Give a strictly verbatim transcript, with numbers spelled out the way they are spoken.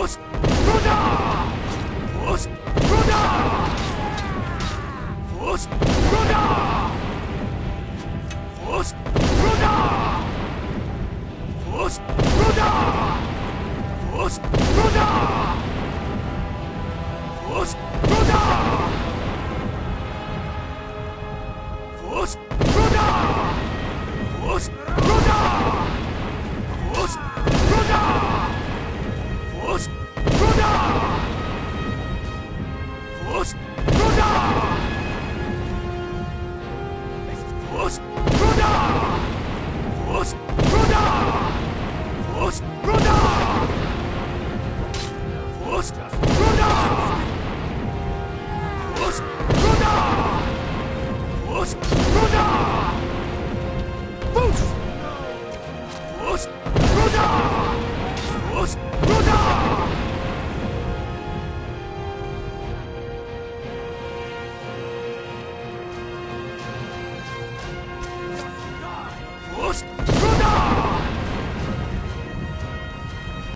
FUS RO DAH! FUS RO DAH! FUS RO DAH! FUS RO DAH! FUS RO DAH! FUS RO DAH! FUS RO DAH! FUS RO DAH! FUS RO DAH! FUS RO DAH! FUS RO DAH! FUS RO DAH! FUS RO DAH! FUS RO DAH! FUS RO DAH! FUS RO DAH! FUS RO DAH! FUS RO DAH! FUS! FUS RO DAH! FUS RO DAH! FUS RO DAH!